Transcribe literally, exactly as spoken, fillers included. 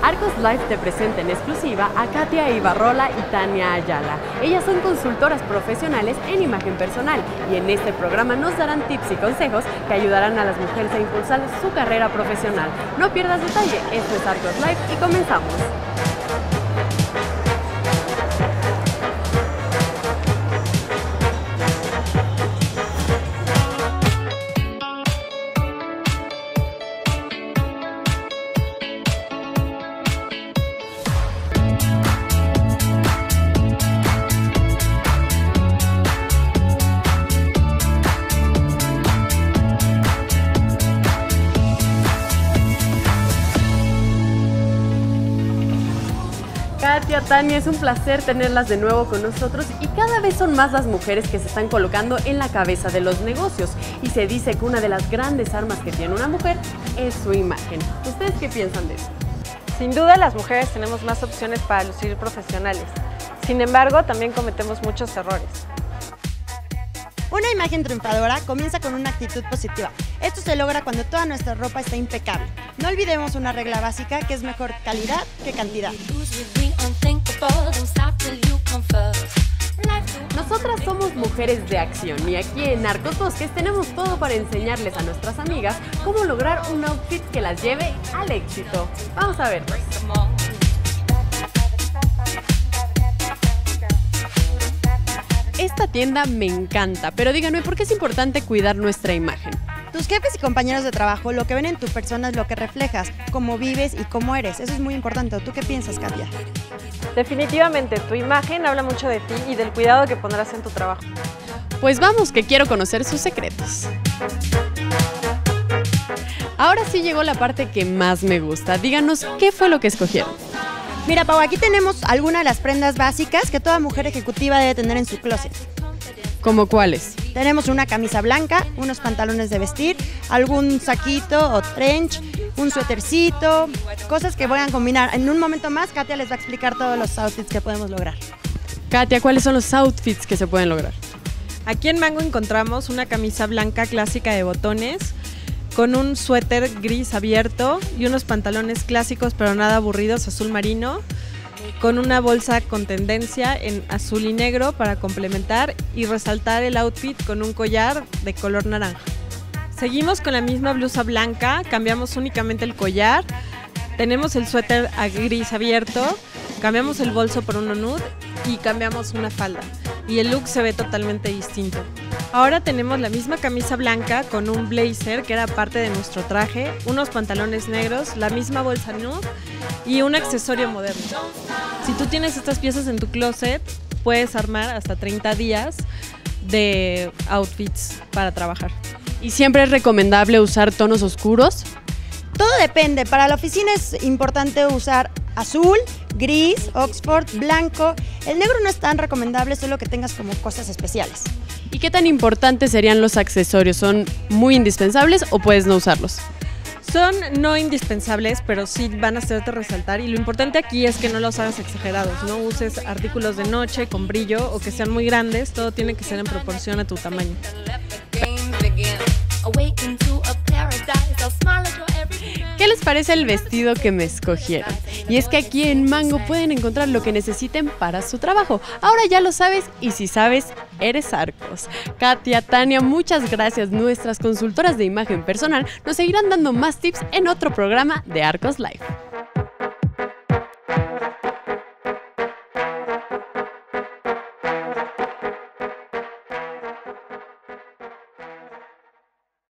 Arcos Life te presenta en exclusiva a Katia Ibarrola y Tania Ayala. Ellas son consultoras profesionales en imagen personal y en este programa nos darán tips y consejos que ayudarán a las mujeres a impulsar su carrera profesional. No pierdas detalle, esto es Arcos Life y comenzamos. Katia, Tania, es un placer tenerlas de nuevo con nosotros y cada vez son más las mujeres que se están colocando en la cabeza de los negocios y se dice que una de las grandes armas que tiene una mujer es su imagen. ¿Ustedes qué piensan de eso? Sin duda las mujeres tenemos más opciones para lucir profesionales, sin embargo también cometemos muchos errores. Una imagen triunfadora comienza con una actitud positiva. Esto se logra cuando toda nuestra ropa está impecable. No olvidemos una regla básica que es mejor calidad que cantidad. Nosotras somos mujeres de acción y aquí en Arcos Bosques tenemos todo para enseñarles a nuestras amigas cómo lograr un outfit que las lleve al éxito. Vamos a verlos. Esta tienda me encanta, pero díganme, ¿por qué es importante cuidar nuestra imagen? Tus jefes y compañeros de trabajo lo que ven en tu persona es lo que reflejas, cómo vives y cómo eres. Eso es muy importante. ¿Tú qué piensas, Katia? Definitivamente, tu imagen habla mucho de ti y del cuidado que pondrás en tu trabajo. Pues vamos, que quiero conocer sus secretos. Ahora sí llegó la parte que más me gusta. Díganos, ¿qué fue lo que escogieron? Mira, Pau, aquí tenemos algunas de las prendas básicas que toda mujer ejecutiva debe tener en su closet. ¿Cómo cuáles? Tenemos una camisa blanca, unos pantalones de vestir, algún saquito o trench, un suétercito, cosas que vayan a combinar. En un momento más, Katia les va a explicar todos los outfits que podemos lograr. Katia, ¿cuáles son los outfits que se pueden lograr? Aquí en Mango encontramos una camisa blanca clásica de botones, con un suéter gris abierto y unos pantalones clásicos pero nada aburridos azul marino, con una bolsa con tendencia en azul y negro para complementar y resaltar el outfit con un collar de color naranja. Seguimos con la misma blusa blanca, cambiamos únicamente el collar, tenemos el suéter a gris abierto, cambiamos el bolso por uno nude y cambiamos una falda y el look se ve totalmente distinto. Ahora tenemos la misma camisa blanca con un blazer que era parte de nuestro traje, unos pantalones negros, la misma bolsa nude y un accesorio moderno. Si tú tienes estas piezas en tu closet, puedes armar hasta treinta días de outfits para trabajar. ¿Y siempre es recomendable usar tonos oscuros? Todo depende. Para la oficina es importante usar azul, gris, Oxford, blanco. El negro no es tan recomendable, solo que tengas como cosas especiales. ¿Y qué tan importantes serían los accesorios? ¿Son muy indispensables o puedes no usarlos? Son no indispensables, pero sí van a hacerte resaltar y lo importante aquí es que no los hagas exagerados, no uses artículos de noche con brillo o que sean muy grandes, todo tiene que ser en proporción a tu tamaño. ¿Qué les parece el vestido que me escogieron? Y es que aquí en Mango pueden encontrar lo que necesiten para su trabajo. Ahora ya lo sabes y si sabes, eres Arcos. Katia, Tania, muchas gracias. Nuestras consultoras de imagen personal nos seguirán dando más tips en otro programa de Arcos Life.